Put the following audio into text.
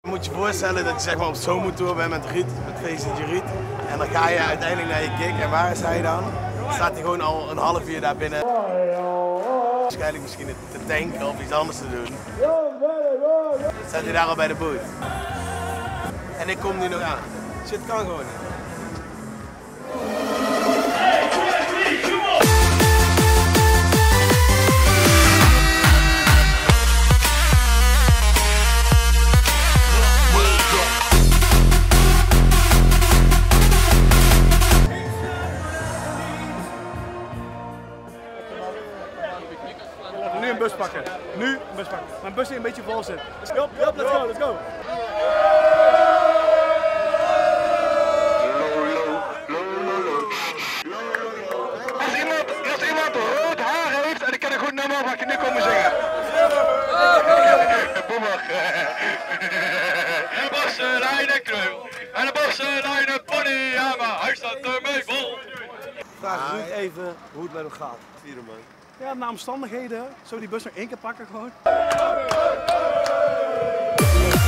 Je moet je voorstellen dat je zeg maar op zomertour bent met Riet, met feestje Riet. En dan ga je uiteindelijk naar je gig. En waar is hij dan? Dan staat hij gewoon al een half uur daar binnen. Waarschijnlijk misschien te tanken of iets anders te doen. Dan staat hij daar al bij de boot. En ik kom nu nog aan. Shit kan gewoon niet. Nu een bus pakken. Nu een bus pakken. Mijn bus die een beetje vol zit. Let's go, let's go, let's go. Als iemand rood haar heeft en ik kan een goed nummer, mag ik nu komen zingen. Boemer. En bossen lijnen knul. En de bossen lijnen pony. Ja, maar hij staat ermee vol. Vraag Ruud even hoe het met hem gaat. Vierde man. Ja, naar omstandigheden. Zullen we die bus nog één keer pakken gewoon?